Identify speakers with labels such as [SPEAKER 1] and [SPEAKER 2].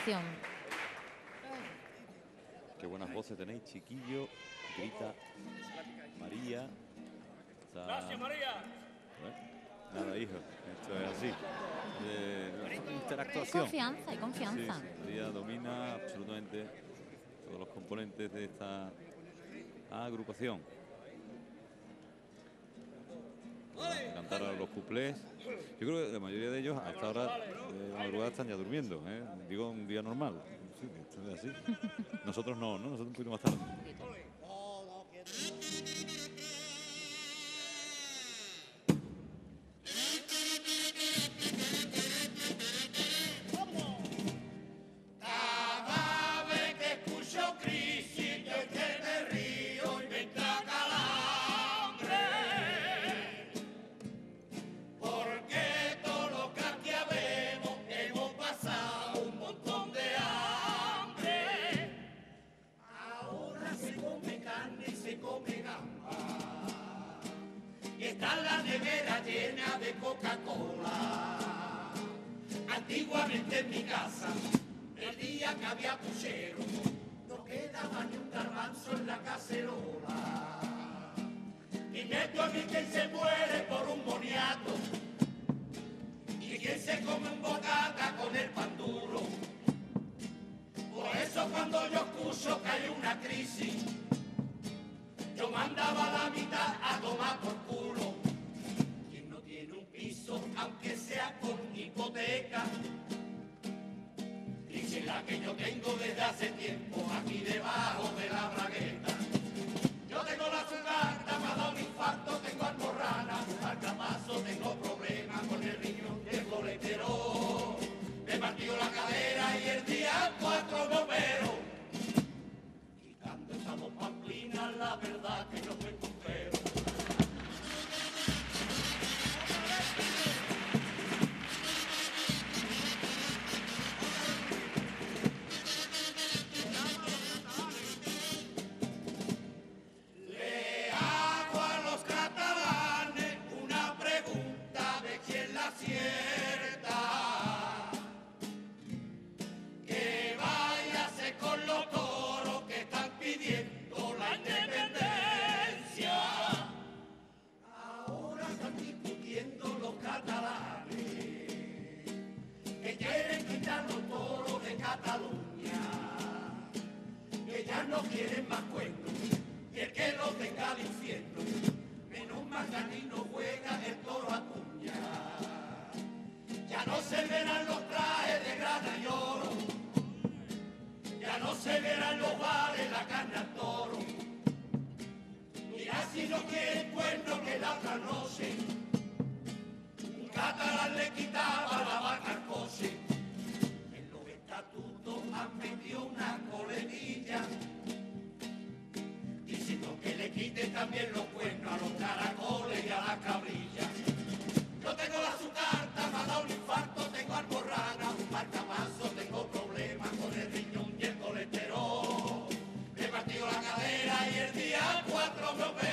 [SPEAKER 1] actuación.
[SPEAKER 2] Qué buenas voces tenéis, chiquillo. Grita María.
[SPEAKER 3] Gracias, María.
[SPEAKER 2] Nada, hijo. Esto es así.
[SPEAKER 1] Hay
[SPEAKER 2] Interactuación.
[SPEAKER 1] confianza, hay confianza.
[SPEAKER 2] Sí, sí. María domina absolutamente todos los componentes de esta agrupación. Cantar a los cuplés. Yo creo que la mayoría de ellos a esta hora de madrugada están ya durmiendo, ¿eh? Digo, un día normal. Sí, esto es así. Nosotros no, ¿no? Nosotros un poquito más tarde.
[SPEAKER 3] Cada vez que escucho crisis, yo es que me río y me entra calambre. Porque todos los que aquí habemos hemos pasado un montón de hambre. Ahora se come carne y se come gamba. Y está la nevera llena de Coca-Cola. Antiguamente en mi casa, el día que había puchero, no quedaba ni un garbanzo en la cacerola. Y meto a mí quien se muere por un boniato, y quien se come un bocata con el pan duro. Por eso cuando yo escucho que hay una crisis, yo mandaba la mitad a tomar por culo. Quien no tiene un piso, aunque sea con hipoteca, dice la que yo tengo desde hace tiempo aquí debajo de la bragueta. Yo tengo la sugarta, me ha dado un infarto, tengo almorrana, marcapaso, tengo problemas con el riñón y el colesterol. Me partió la cadera y el día 4 me opero. Quitando esas dos pamplinas, la verdad que yo me recupero. Le hago a los catalanes una pregunta de quién la acierta. Que váyase con los toros que están pidiendo la independencia. Ahora están discutiendo los catalanes que quieren quitar los toros de Cataluña, que ya no quieren más cuentos, y el que lo tenga al infierno, menos Margarino juega el toro a cuña. Ya no se verán los trajes de grana y oro, ya no se verán los bares, la carne al toro. Mira si no quieren cuerno que la otra noche un catalán le quitaba la vaca al coche. En los estatutos han metido una coletilla diciendo que le quiten también los cuernos a los caracoles y a las cabrillas. Yo tengo la sucarta, me ha dado un infarto, tengo almorrana, un marcapaso, tengo problemas con el riñón y el colesterol. Me he partido la cadera y el día 4 me operé.